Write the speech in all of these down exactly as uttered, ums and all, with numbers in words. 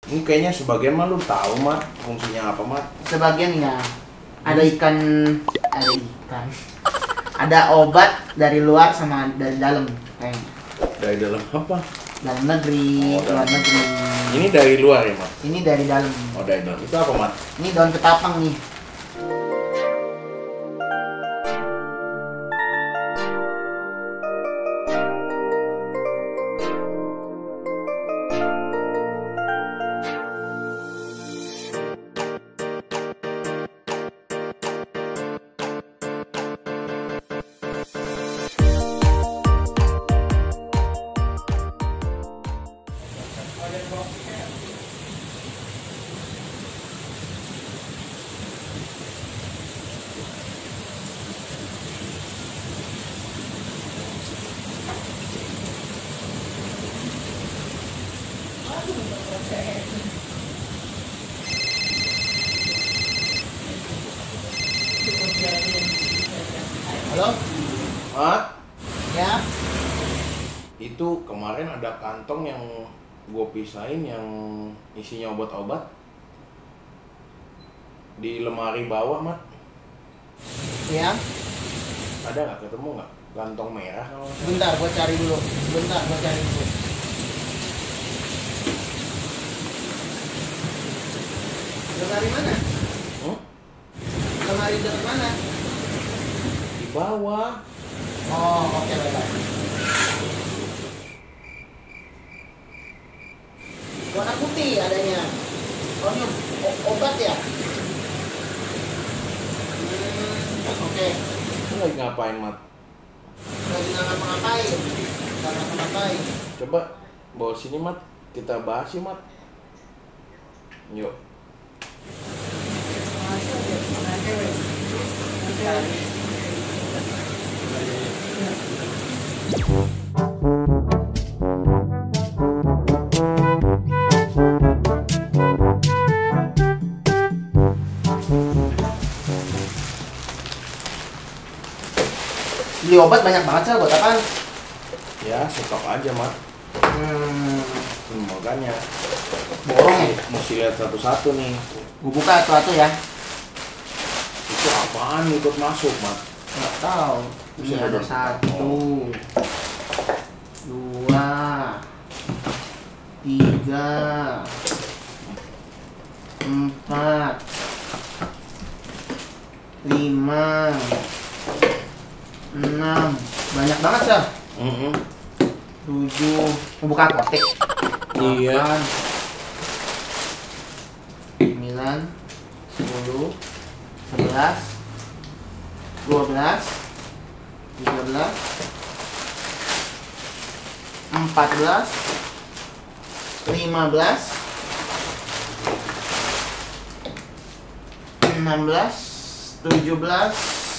Ini kayaknya sebagian mah lu tahu mat fungsinya apa mat? Sebagian ya. Ada ikan, ada ikan. Ada obat dari luar sama dari dalam kayaknya. Dari dalam apa? Dalam negeri, Oh, luar dalam. negeri. Ini dari luar ya mat? Ini dari dalam. Oh dari dalam. Itu apa mat? Ini daun ketapang nih. Halo? Mat? Ya? Itu kemarin ada kantong yang gue pisahin yang isinya obat-obat di lemari bawah mat. Ya? Ada nggak, ketemu nggak kantong merah kalau nggak salah? Bentar, gua cari dulu. Bentar, gua cari dulu. Lemari mana? Hmm? Lemari dari mana? Di bawah. Oh, oke, baik. Warna putih adanya. Oh, ini o- obat ya? Hmm, oke. Lu lagi ngapain mat? Lagi nggak ngapa-ngapain. Nggak ngapa-ngapain. Coba bawa sini mat, kita bahas sih mat. Yuk. Beli obat banyak banget sih, buat apaan? Ya stok aja mat. Hmm, Hmm, makanya borong ya? mesti lihat satu-satu nih. Gua buka satu-satu ya. Itu apaan ikut masuk mat? Nggak tahu. Ini Bisa ada dong. satu, dua, tiga, empat, lima, enam. Banyak banget sih. Mm-mm. Tujuh. Mau buka apotek. Iya. Delapan, sembilan, sepuluh, sebelas, dua belas, tiga belas, empat belas, lima belas, enam belas, tujuh belas,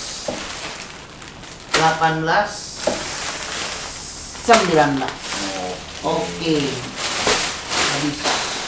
delapan belas, sembilan belas. Oh. Oke. Habis.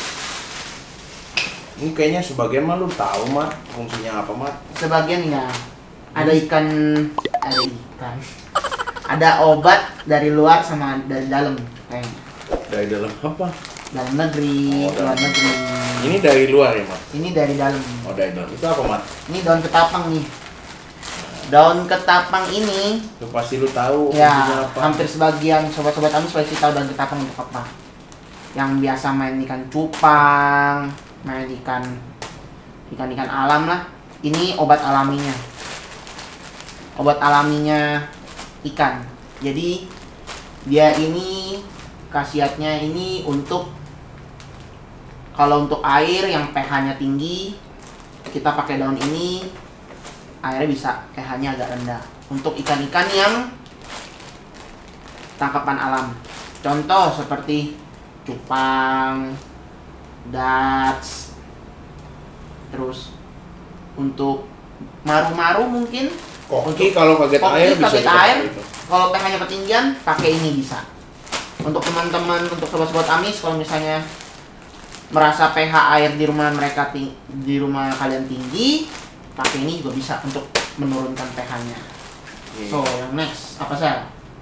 Ini kayaknya sebagian mah lu tahu mat fungsinya apa mat? Sebagian ya. Ada ikan, ada ikan. Ada obat dari luar sama dari dalam kayaknya. Dari dalam apa? Dalam negeri, Oh, luar dalam. negeri. Ini dari luar ya mat? Ini dari dalam. Oh dari dalam. Itu apa mat? Ini daun ketapang nih. Daun ketapang ini Itu pasti lu tahu ya fungsinya apa? hampir sebagian sobat-sobat kami pasti tahu daun ketapang untuk apa. Yang biasa main ikan cupang, main ikan ikan-ikan alam lah. Ini obat alaminya. Obat alaminya ikan. Jadi dia ini khasiatnya ini untuk kalau untuk air yang pH-nya tinggi, kita pakai daun ini, airnya bisa pH-nya agak rendah. Untuk ikan-ikan yang tangkapan alam, contoh seperti cupang, dats, terus untuk maru-maru mungkin. Koki kalau kaget Koki air bisa kaget dipakai air, itu. kalau pH-nya ketinggian, pakai ini bisa. Untuk teman-teman, untuk sobat-sobat amis, kalau misalnya merasa pH air di rumah mereka ting di rumah kalian tinggi, pakai ini juga bisa untuk menurunkan pH-nya. Oke. So, yang next apa sih?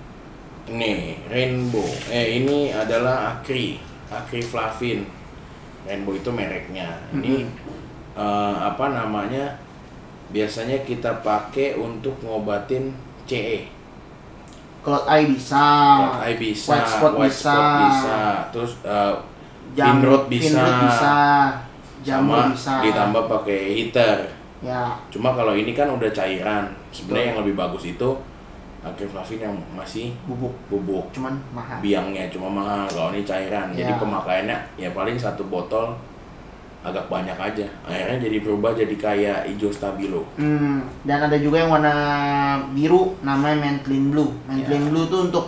Nih, rainbow. Eh ini adalah akri, akri flavin. Rainbow itu mereknya. Ini Mm-hmm. eh, apa namanya? Biasanya kita pakai untuk ngobatin C E. Cloud eye bisa, Cloud eye bisa, white spot white bisa, spot bisa, terus uh, jam Finrod bisa, Finrod bisa, jamur sama bisa. ditambah pakai heater. Ya, Cuma kalau ini kan udah cairan. Sebenarnya yang lebih bagus itu akriflavin yang masih bubuk, bubuk. cuman mahal. Biangnya cuma mahal. Kalau ini cairan. Jadi Ya. pemakaiannya ya paling satu botol agak banyak aja. Akhirnya jadi berubah jadi kayak hijau stabilo. Hmm, dan ada juga yang warna biru namanya Mantlin Blue. Mantlin Ya. Blue tuh untuk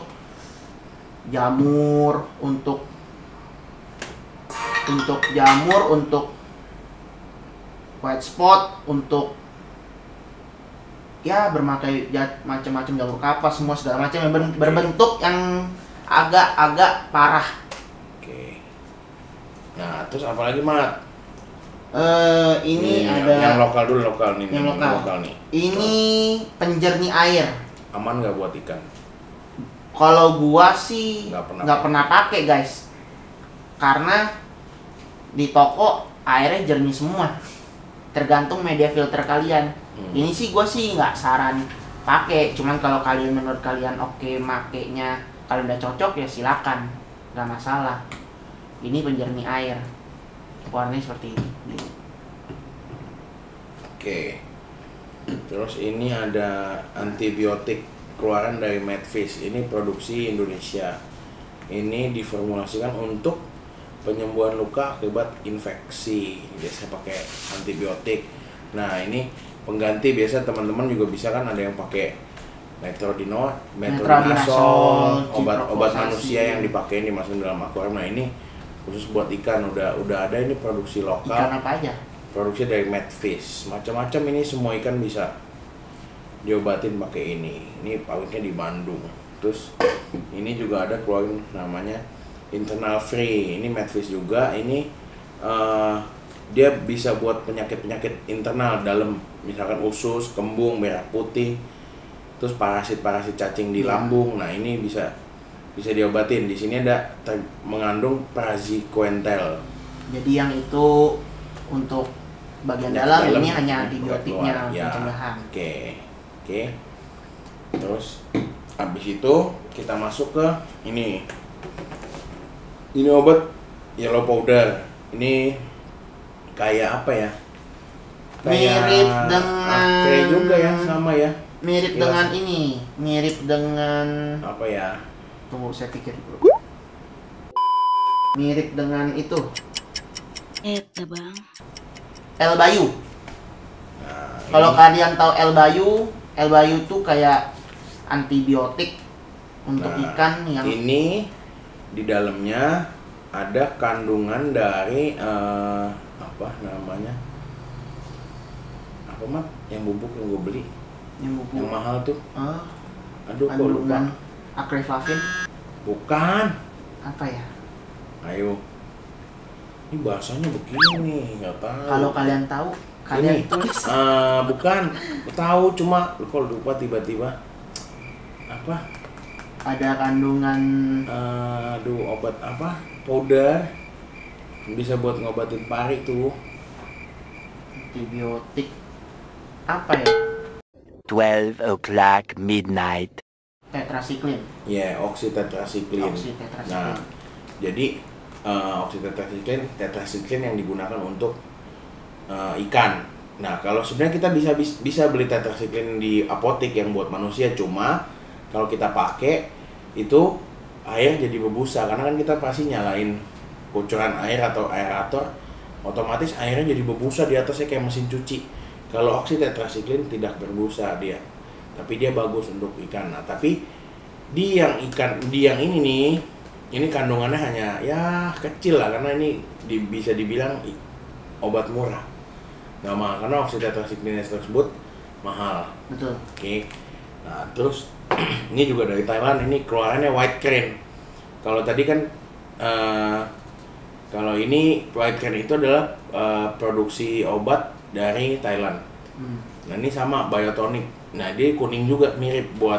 jamur, untuk untuk jamur, untuk white spot, untuk ya bermakai ya, macam-macam jamur kapas, semua segala macam yang ber- berbentuk yang agak-agak parah. Oke. Nah, terus apa lagi, Mat? Eh ini Nih, ada yang lokal dulu, lokal nih. yang nih, lokal. nih. Ini penjernih air. Aman nggak buat ikan? Kalau gua sih Nggak pernah nggak pernah pakai guys, karena di toko airnya jernih semua. Tergantung media filter kalian. Hmm. Ini sih gua sih nggak saran pakai. Cuman kalau kalian menurut kalian oke makainya, kalian udah cocok ya silakan, nggak masalah. Ini penjernih air. Warnanya seperti ini. Oke. Terus ini ada antibiotik keluaran dari Medfish. Ini produksi Indonesia. Ini diformulasikan untuk penyembuhan luka akibat infeksi. Biasanya pakai antibiotik. Nah, ini pengganti biasa teman-teman juga bisa kan ada yang pakai metrodino, metronidazole, obat-obat manusia yang dipakai dimasukin dalam akuarium. Nah, ini khusus buat ikan, udah udah ada ini produksi lokal. Ikan apa aja? Produksi dari Medfish, macam-macam ini semua ikan bisa diobatin pakai ini. Ini pabriknya di Bandung. Terus ini juga ada keluarin namanya internal free. Ini Medfish juga. Ini eh, dia bisa buat penyakit-penyakit internal dalam, misalkan usus, kembung, merah putih, terus parasit-parasit cacing di lambung. Nah ini bisa bisa diobatin. Di sini ada ter- mengandung praziquantel. Jadi yang itu untuk bagian Penyakit dalam, dalam, ini hanya penyakit antibiotiknya, luar. Ya, pencegahan. Oke, oke. Terus habis itu kita masuk ke ini. Ini obat yellow powder. Ini kayak apa ya? Mirip dengan Akre juga ya, sama ya. Mirip Jelas. dengan ini, mirip dengan Apa ya? tunggu saya pikir dulu. Mirip dengan itu, Eta bang. El Bayu. Nah, Kalau ini- kalian tahu El Bayu, El Bayu tuh kayak antibiotik untuk Nah, ikan yang ini di dalamnya ada kandungan dari eh, apa namanya? Apa mat? Yang bubuk yang gue beli, yang yang bubuk mahal tuh. eh, Aduh, kok lupa. kandungan akriflavin Bukan. apa ya? Ayo. Ini bahasanya begini, nggak tahu. Kalau kalian tahu, kalian Ini. tulis. Eh, bukan. Tahu cuma kok lupa tiba-tiba. Apa? Ada kandungan Eh, aduh, obat apa? Powder. Bisa buat ngobatin pari tuh. antibiotik apa ya? twelve o'clock midnight. Tetrasiklin. Ya, yeah, oksitetrasiklin. Oksitetrasiklin. Nah, jadi uh, oksitetrasiklin, tetrasiklin yang digunakan untuk uh, ikan. Nah, kalau sebenarnya kita bisa bisa beli tetrasiklin di apotek yang buat manusia, cuma kalau kita pakai itu air jadi berbusa karena kan kita pasti nyalain kucuran air atau aerator, otomatis airnya jadi berbusa di atasnya kayak mesin cuci. Kalau oksitetrasiklin tidak berbusa dia, tapi dia bagus untuk ikan. Nah, tapi di yang ikan di yang ini nih, ini kandungannya hanya ya kecil lah karena ini di, bisa dibilang i- obat murah. Nggak mahal karena oksitetrasiklin tersebut mahal. Betul. Oke. Nah, terus ini juga dari Thailand, ini keluarannya white crane. Kalau tadi kan eh, kalau ini white crane itu adalah eh, produksi obat dari Thailand. Hmm. Nah, ini sama biotonic. Nah, dia kuning juga mirip buat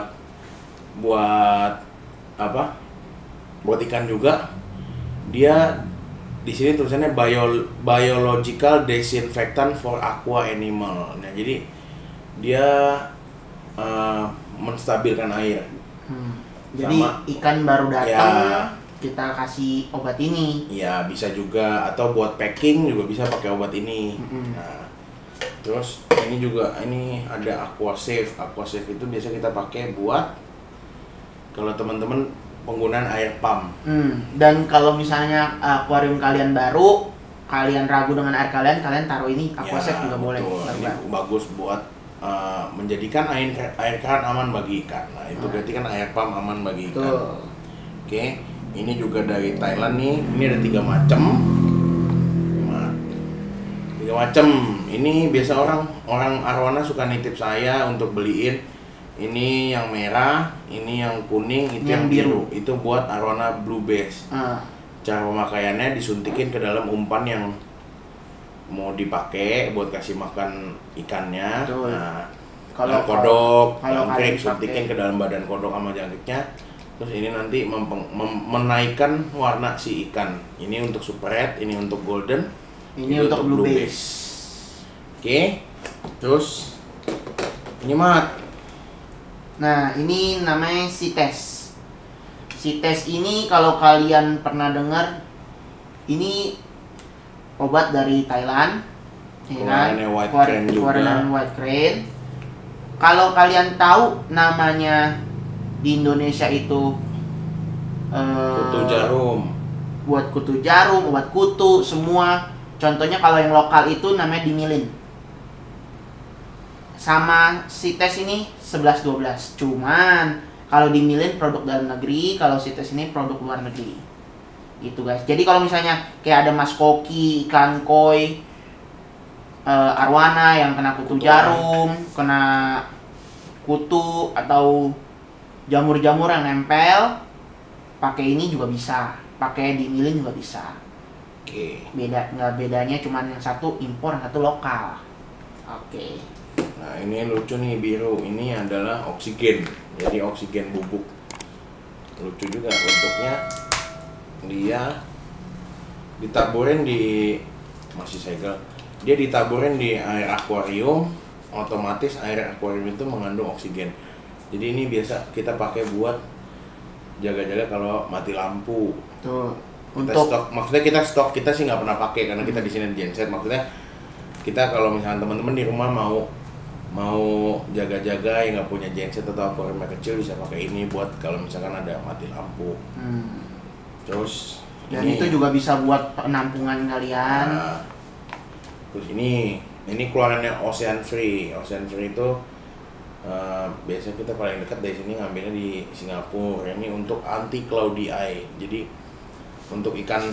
buat apa? Buat ikan juga. Dia di sini tulisannya bio, biological disinfectant for aqua animal. Nah, jadi dia uh, menstabilkan air. Hmm. Jadi sama, ikan baru datang ya, kita kasih obat ini. Ya, bisa juga, atau buat packing juga bisa pakai obat ini. Mm-hmm. Nah, terus ini juga, ini ada Aquasafe. Aquasafe itu biasa kita pakai buat kalau teman-teman penggunaan air pump. Hmm. Dan kalau misalnya akuarium kalian baru, kalian ragu dengan air kalian, kalian taruh ini Aquasafe ya, juga betul. boleh. Ini bagus buat uh, menjadikan air air keran aman bagi ikan. Nah, itu berarti kan air pump aman bagi ikan. Betul. Oke, ini juga dari Thailand nih. Ini ada tiga macam. Tiga macam. Ini biasa orang orang arwana suka nitip saya untuk beliin. Ini yang merah, ini yang kuning, itu yang, yang biru. biru. Itu buat arwana blue bass. Uh. Cara pemakaiannya disuntikin ke dalam umpan yang mau dipakai buat kasih makan ikannya. Betul. Nah, kalau kodok, jangkrik, suntikin ke dalam badan kodok sama jangkriknya. Terus ini nanti mempeng, mem, menaikkan warna si ikan. Ini untuk super red, ini untuk golden, ini untuk, untuk blue bass. Oke, terus ini mat. Nah, ini namanya CITES. CITES ini kalau kalian pernah dengar, ini obat dari Thailand, ya kan? White Crane juga. White Crane. Kalau kalian tahu namanya di Indonesia itu uh, kutu jarum. Buat kutu jarum, obat kutu, semua. Contohnya kalau yang lokal itu namanya Dimilin. Sama CITES ini sebelas dua belas. Cuman kalau Dimilin produk dalam negeri, kalau CITES ini produk luar negeri. Gitu guys. Jadi kalau misalnya kayak ada mas koki, ikan koi, uh, arwana yang kena kutu, kutu jarum, an. kena kutu atau jamur-jamur yang nempel, pakai ini juga bisa. Pakai Dimilin juga bisa. Oke. Beda nggak bedanya cuman yang satu impor, yang satu lokal. Oke. Nah, ini lucu nih, biru. Ini adalah oksigen. Jadi oksigen bubuk. Lucu juga bentuknya. Dia ditaburin di masih segel. Dia ditaburin di air akuarium, otomatis air akuarium itu mengandung oksigen. Jadi ini biasa kita pakai buat jaga-jaga kalau mati lampu. Tuh. Kita Untuk stok, maksudnya kita stok kita sih nggak pernah pakai karena kita di sini di genset. Maksudnya kita kalau misalnya teman-teman di rumah mau mau jaga-jaga yang nggak punya genset atau akuarium kecil bisa pakai ini buat kalau misalkan ada mati lampu. Hmm. Terus dan ini, itu juga bisa buat penampungan kalian. Nah, terus ini ini keluarannya Ocean Free. Ocean Free itu uh, biasa kita paling dekat dari sini ngambilnya di Singapura. Ini untuk anti cloudy eye. Jadi untuk ikan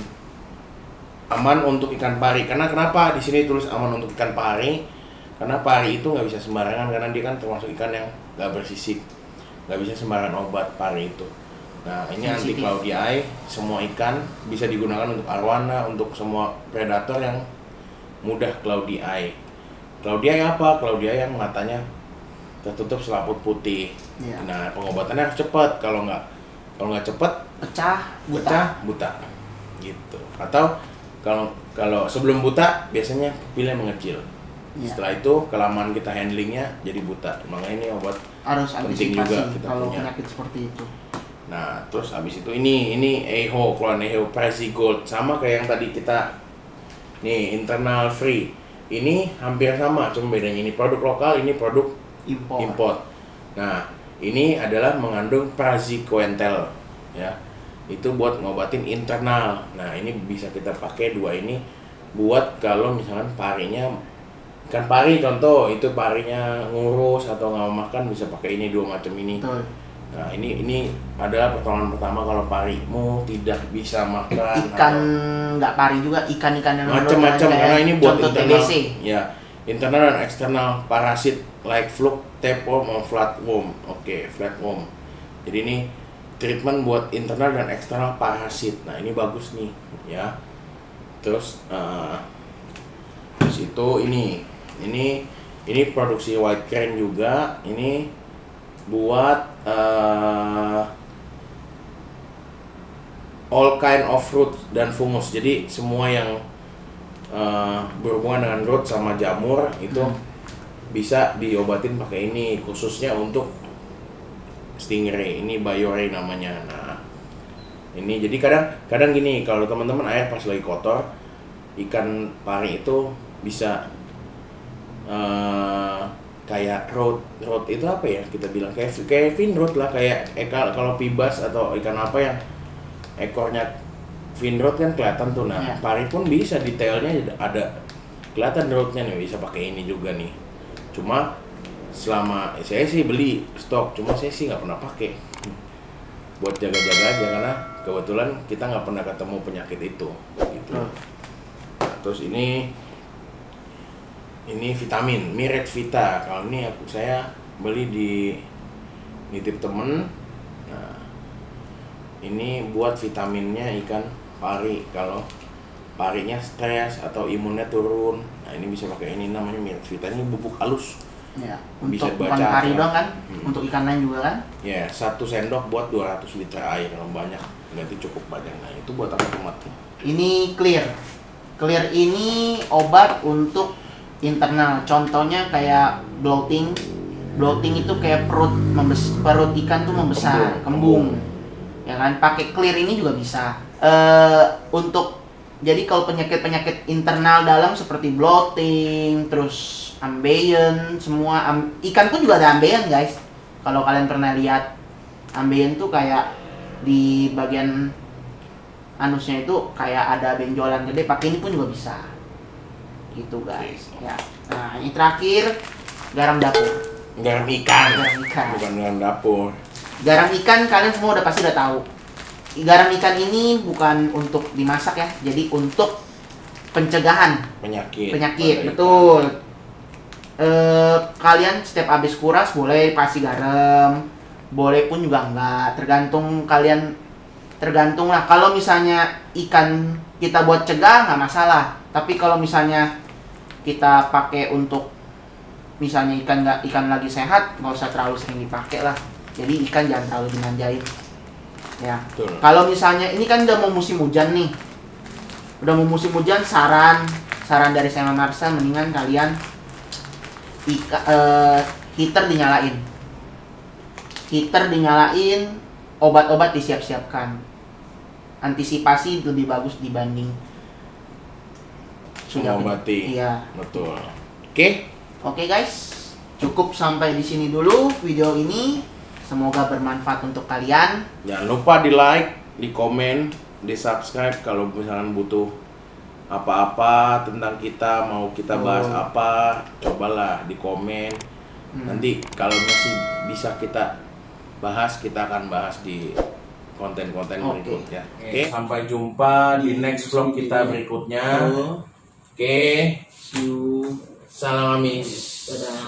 aman untuk ikan pari. Karena kenapa di sini tulis aman untuk ikan pari? Karena pari itu nggak bisa sembarangan karena dia kan termasuk ikan yang nggak bersisik, nggak bisa sembarangan obat pari itu. Nah, ini anti cloudy eye, semua ikan bisa digunakan untuk arwana, untuk semua predator yang mudah cloudy eye. Cloudy eye apa? Cloudy eye yang matanya tertutup selaput putih. Ya. Nah, pengobatannya harus cepat. Kalau nggak kalau nggak cepat pecah, buta. pecah, buta, gitu. Atau kalau kalau sebelum buta biasanya pupilnya mengecil. Ya. Setelah itu kelamaan kita handlingnya jadi buta. Makanya ini obat harus penting juga kita kalau punya. Penyakit seperti itu. Nah, terus habis itu ini ini Eho, keluaran Eho Prezi Gold sama kayak yang tadi kita nih internal free. Ini hampir sama, cuma bedanya ini produk lokal, ini produk import. import. Nah, ini adalah mengandung praziquantel ya. Itu buat ngobatin internal. Nah, ini bisa kita pakai dua ini buat kalau misalkan parinya ikan pari contoh itu parinya ngurus atau nggak mau makan bisa pakai ini dua macam ini. Betul. Nah ini ini adalah pertolongan pertama kalau parimu tidak bisa makan. Ikan nggak pari juga ikan-ikan yang macam-macam karena ini buat contoh internal. T B C. Ya internal dan eksternal parasit like fluke, tapeworm, atau flatworm. Oke okay, flatworm. Jadi ini treatment buat internal dan eksternal parasit. Nah ini bagus nih ya. Terus uh, terus itu ini. Ini ini produksi White Crane juga. Ini buat uh, all kind of fruit dan fungus. Jadi semua yang uh, berhubungan dengan root sama jamur itu hmm. bisa diobatin pakai ini, khususnya untuk stingray. Ini Biore namanya. Nah, ini jadi kadang kadang gini, kalau teman-teman air pas lagi kotor, ikan pari itu bisa uh, kayak root root itu apa ya kita bilang, kayak kayak fin root lah, kayak eh, kalau pibas atau ikan apa yang ekornya fin root kan kelihatan tuh. Nah, ya. Pari pun bisa, detailnya ada kelihatan rootnya nih, bisa pakai ini juga nih. Cuma selama saya sih beli stok, cuma saya sih nggak pernah pakai buat jaga-jaga aja, karena kebetulan kita nggak pernah ketemu penyakit itu gitu. Hmm. Nah, terus ini ini vitamin Miret Vita. Kalau ini aku saya beli di nitip temen. Nah, ini buat vitaminnya ikan pari kalau parinya stres atau imunnya turun. Nah, ini bisa pakai ini, namanya Miret Vita. Ini bubuk halus. Ya, bisa untuk baca bukan pari doang kan? Hmm. Untuk ikan lain juga kan? Ya, satu sendok buat dua ratus liter air. Kalau banyak berarti cukup banyak. Nah, itu buat apa tomat? Ini clear. Clear ini obat untuk internal. Contohnya kayak bloating. Bloating itu kayak perut membes perut ikan tuh membesar, kembung. kembung. Ya kan? Pakai clear ini juga bisa. Uh, untuk jadi kalau penyakit-penyakit internal dalam seperti bloating, terus ambeien, semua am, ikan pun juga ada ambeien guys. Kalau kalian pernah lihat ambeien tuh kayak di bagian anusnya itu kayak ada benjolan gede, pakai ini pun juga bisa. Gitu guys. Ya. Nah, ini terakhir garam dapur. Garam ikan. Garam ikan. Bukan garam dapur. Garam ikan kalian semua udah pasti udah tahu. Garam ikan ini bukan untuk dimasak ya, jadi untuk pencegahan penyakit. Penyakit, betul. E, kalian setiap habis kuras boleh kasih garam, boleh pun juga enggak, tergantung kalian, tergantung lah. Kalau misalnya ikan kita buat cegah nggak masalah, tapi kalau misalnya kita pakai untuk misalnya ikan nggak ikan lagi sehat, nggak usah terlalu sering dipakai lah. Jadi ikan jangan terlalu dimanjain. Ya. Kalau misalnya ini kan udah mau musim hujan nih, udah mau musim hujan, saran saran dari saya Marsa, mendingan kalian Ika, uh, heater dinyalain, heater dinyalain, obat-obat disiap-siapkan. Antisipasi lebih bagus dibanding sudah mengobati. Iya. Betul. Oke. Okay. Oke okay, guys, cukup sampai di sini dulu video ini. Semoga bermanfaat untuk kalian. Jangan lupa di like, di komen, di subscribe kalau misalnya butuh apa-apa tentang kita, mau kita bahas oh. apa, cobalah di komen. Hmm. Nanti kalau masih bisa kita bahas, kita akan bahas di konten-konten okay. berikutnya. Oke, okay. Sampai jumpa di next vlog kita berikutnya. Oke, okay. See you. Salam amis. Dadah.